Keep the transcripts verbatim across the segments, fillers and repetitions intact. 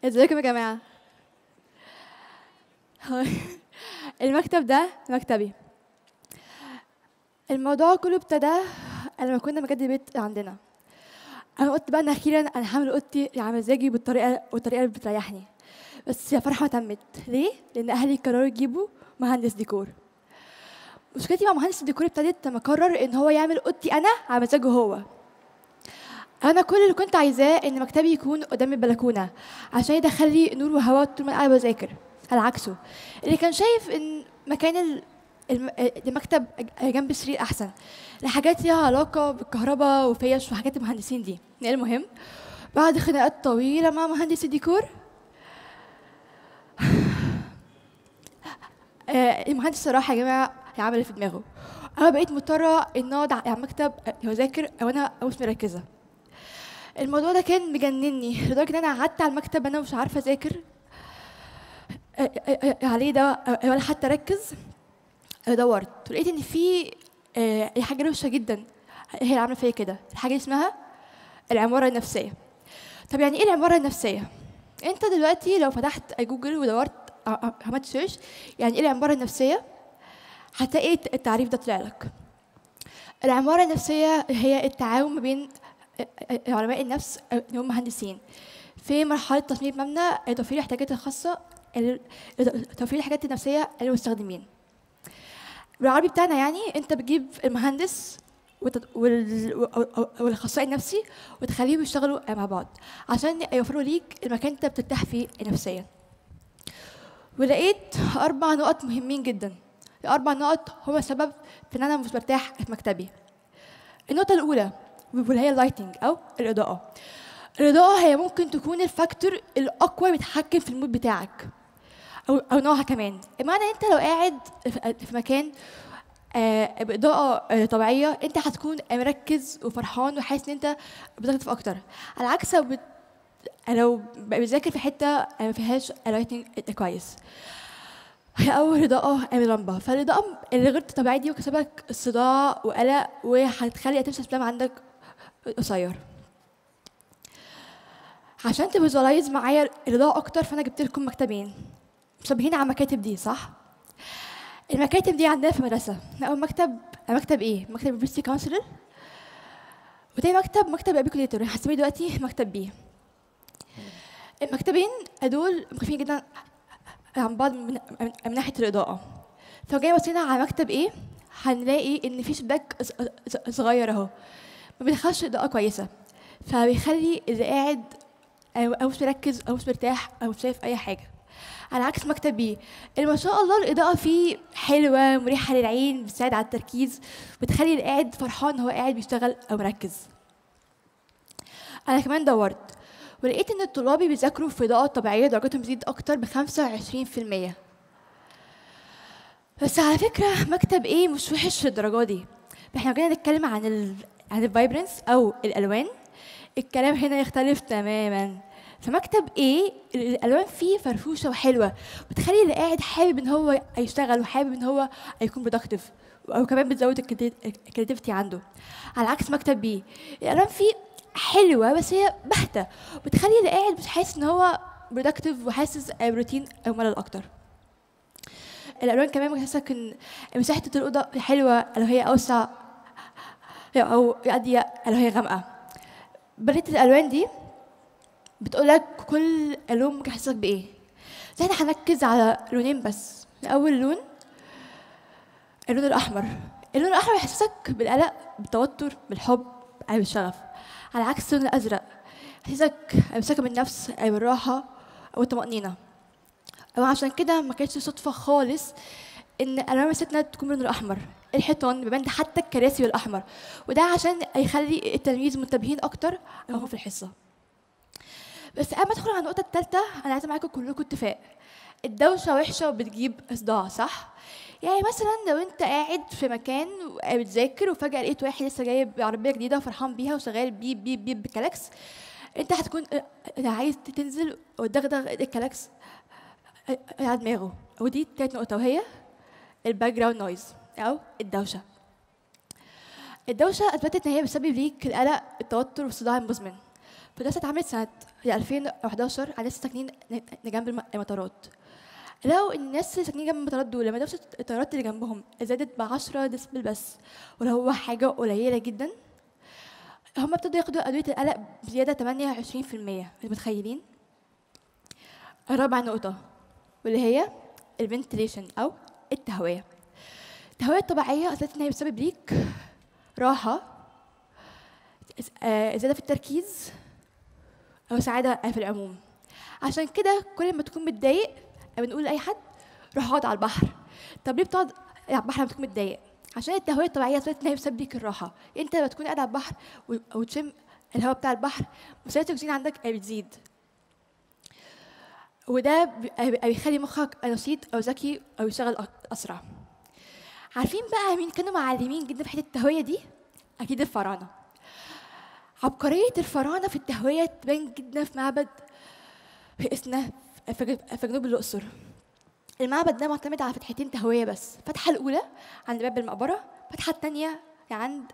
ازيكم يا جماعه؟ المكتب ده مكتبي. الموضوع كله ابتدى لما كنا بجد البيت عندنا. انا قلت بقى ان اخيرا انا هعمل اوضتي على مزاجي بالطريقه والطريقه اللي بتريحني. بس يا فرحه ما تمت. ليه؟ لان اهلي قرروا يجيبوا مهندس ديكور. مشكلتي مع مهندس الديكور ابتدت لما قرر ان هو يعمل اوضتي انا على مزاجه هو. انا كل اللي كنت عايزاه ان مكتبي يكون قدام البلكونه عشان يدخل لي نور وهواء طول ما انا قاعده بذاكر. على عكسه اللي كان شايف ان مكان المكتب جنب السرير احسن لحاجات ليها علاقه بالكهرباء وفيش وحاجات المهندسين دي. المهم بعد خناقات طويله مع مهندس الديكور المهندس صراحه يا جماعه عمل اللي في دماغه. انا بقيت مضطره ان اقعد على المكتب واذاكر وانا مش مركزه. الموضوع ده كان مجنني لدرجه ان انا قعدت على المكتب انا مش عارفه اذاكر عليه ده ولا حتى اركز. دورت ولقيت ان في حاجه روشه جدا هي اللي عامله فيا كده. الحاجه اسمها العماره النفسيه. طب يعني ايه العماره النفسيه؟ انت دلوقتي لو فتحت جوجل ودورت عملت سيرش يعني ايه العماره النفسيه هتلاقي التعريف ده طلع لك. العماره النفسيه هي التعاون ما بين علماء النفس اللي هم مهندسين في مرحله تصميم مبنى توفير الاحتياجات الخاصه توفير الحاجات النفسيه للمستخدمين. بالعربي بتاعنا يعني انت بتجيب المهندس والاخصائي النفسي وتخليهم يشتغلوا مع بعض عشان يوفروا ليك المكان انت بترتاح فيه نفسيا. ولقيت اربع نقط مهمين جدا. الاربع نقط هو سبب في ان انا مش برتاح في مكتبي. النقطه الاولى واللي هي اللايتنج او الاضاءه. الاضاءه هي ممكن تكون الفاكتور الاقوى بيتحكم في المود بتاعك او او نوعها كمان. بمعنى انت لو قاعد في مكان آه باضاءه آه طبيعيه انت هتكون مركز وفرحان وحاسس ان انت بتكتب اكتر. على عكس لو بت... لو بتذاكر في حته ما فيهاش لايتنج كويس. هي اول اضاءه اللمبه. فالاضاءه اللي غير طبيعيه دي وكسبك صداع وقلق وهتخلي اتنشن سبان عندك قصير. عشان تفيجوالايز معايا الاضاءه اكتر فانا جبت لكم مكتبين مشابهين على المكاتب دي صح؟ المكاتب دي عندنا في المدرسه. اول مكتب مكتب ايه؟ مكتب يونيفرسيتي كونسلر. وتاني مكتب مكتب ابيكوليتور هسميه دلوقتي مكتب بي. المكتبين دول مختلفين جدا عن بعض من, من ناحيه الاضاءه. فلو جاي بصينا على مكتب ايه هنلاقي ان في شباك صغير اهو ما بيدخلش اضاءه كويسه فبيخلي اللي قاعد او مش مركز او مش مرتاح او مش شايف اي حاجه. على عكس مكتب بي اللي ما شاء الله الاضاءه فيه حلوه مريحه للعين بتساعد على التركيز وتخلي اللي قاعد فرحان هو قاعد بيشتغل او مركز. انا كمان دورت ولقيت ان الطلاب بيذاكروا في اضاءه طبيعيه درجاتهم بتزيد اكتر ب خمسة وعشرين في المية. بس على فكره مكتب ايه مش وحش للدرجه دي. احنا جينا نتكلم عن ال عن الفايبرنس او الالوان. الكلام هنا يختلف تماما. فمكتب ايه الالوان فيه فرفوشه وحلوه بتخلي اللي قاعد حابب ان هو يشتغل وحابب ان هو يكون برودكتيف او كمان بتزود الكرياتيفيتي عنده. على عكس مكتب بي الالوان فيه حلوه بس هي باهته وبتخلي اللي قاعد مش حاسس ان هو برودكتيف وحاسس بروتين او ملل اكتر. الالوان كمان بتحسسك ان مساحه الاوضه حلوه لو هي اوسع او اضيق لو هي غامقه. باليت الالوان دي بتقولك كل لون ممكن يحسسك بايه. زي احنا هنركز على لونين بس. اول لون اللون الاحمر. اللون الاحمر يحسسك بالقلق بالتوتر بالحب او بالشغف. على عكس اللون الازرق يحسسك بسكن النفس او بالراحه او الطمانينه. وعشان كده ما كانتش صدفه خالص ان الوان مستنا تكون باللون الاحمر. الحيطان بيبان حتى الكراسي بالاحمر وده عشان يخلي التلاميذ منتبهين اكتر وهم في الحصه. بس قبل ما ادخل على النقطه الثالثه انا عايزه معاكم كلكم اتفاق. الدوشه وحشه وبتجيب صداع صح؟ يعني مثلا لو انت قاعد في مكان بتذاكر وفجاه لقيت واحد لسه جايب عربيه جديده وفرحان بيها وشغال بيب بيب بيب بكلاكس انت هتكون عايز تنزل وتدغدغ الكلاكس على دماغه. ودي تالت نقطه وهي الباك جراوند نويز او الدوشه. الدوشه اثبتت ان هي بتسبب ليك القلق التوتر والصداع المزمن. فدراسة اتعملت سنة ألفين وحداشر على الناس ساكنين جنب المطارات. لو الناس اللي ساكنين جنب المطارات دول لما درجة الطيارات اللي جنبهم زادت ب عشرة ديسبل بس، ولو هو حاجة قليلة جدا، هم ابتدوا ياخدوا أدوية القلق بزيادة ثمانية وعشرين في المية. مش متخيلين؟ رابع نقطة واللي هي الفنتليشن أو التهوية. التهوية الطبيعية أثبتت إن هي بتسبب ليك راحة، زيادة في التركيز، أو سعادة في العموم. عشان كده كل ما تكون متضايق بنقول لأي حد روح اقعد على البحر. طب ليه بتقعد على البحر لما تكون متضايق؟ عشان التهوية الطبيعية أثبتت إن هي بتسبب ليك الراحة. أنت لما تكون قاعد على البحر وتشم الهواء بتاع البحر، مساحة الأكسجين عندك بتزيد، وده بيخلي مخك نشيط أو ذكي أو يشتغل أسرع. عارفين بقى مين كانوا معلمين جدا في حتة التهوية دي؟ أكيد الفراعنة. عبقرية الفراعنة في التهوية تبان جدا في معبد في إسنا في جنوب الأقصر. المعبد ده معتمد على فتحتين تهوية بس، فتحة الأولى عند باب المقبرة، فتحة الثانية عند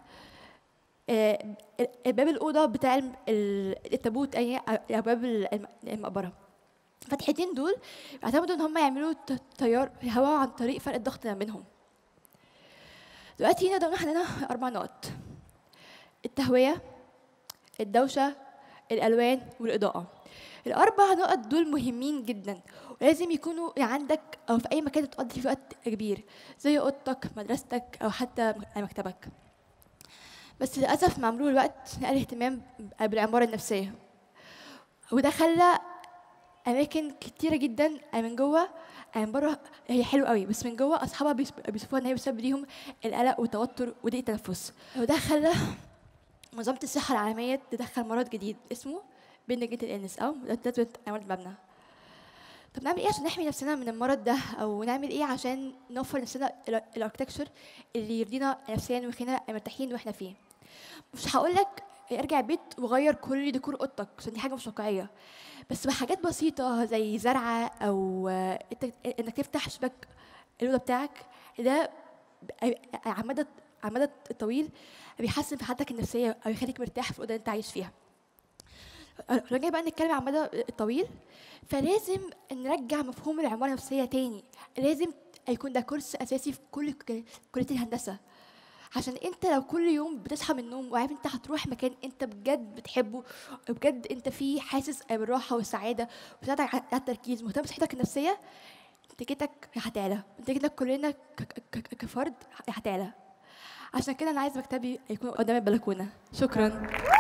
باب الأوضة بتاع التابوت أو باب المقبرة. الفتحتين دول بيعتمدوا إن هم يعملوا تيار هواء عن طريق فرق الضغط ما بينهم. دلوقتي نقدر نحن عندنا أربع نقط: التهوية، الدوشة، الألوان، والإضاءة. الأربع نقط دول مهمين جدا، ولازم يكونوا عندك أو في أي مكان تقضي فيه وقت كبير، زي أوضتك، مدرستك، أو حتى مكتبك. بس للأسف مع مرور الوقت نقل الاهتمام بالعمارة النفسية، وده خلى أماكن كتيرة جدا من جوه من بره هي حلوة قوي، بس من جوه أصحابها بيشوفوها إن هي بتسبب ليهم القلق والتوتر وضيق التنفس. وده خلى منظمة الصحة العالمية تدخل مرض جديد اسمه بنجة الإنس أو تثبيت أمراض المبنى. طب نعمل إيه عشان نحمي نفسنا من المرض ده، أو نعمل إيه عشان نوفر نفسنا الاركتكتشر اللي يرضينا نفسيا ويخلينا مرتاحين وإحنا فيه؟ مش هقول لك ارجع البيت وغير كل ديكور اوضتك عشان دي حاجه مش واقعيه، بس بحاجات بسيطه زي زرعه او انك تفتح شباك الاوضه بتاعك. ده على المدى على المدى الطويل بيحسن في حالتك النفسيه او يخليك مرتاح في الاوضه اللي انت عايش فيها. لو جاي بقى نتكلم على المدى الطويل، فلازم نرجع مفهوم العماره النفسيه تاني. لازم يكون ده كورس اساسي في كل كليه الهندسه، عشان انت لو كل يوم بتصحى من النوم وعارف انت هتروح مكان انت بجد بتحبه وبجد انت فيه حاسس بالراحه والسعاده وبتساعدك على التركيز ومهتم بصحتك النفسيه، انتاجيتك هتعلى، انتاجيتك كلنا كفرد هتعلى. عشان كده انا عايز مكتبي يكون قدام البلكونه. شكرا.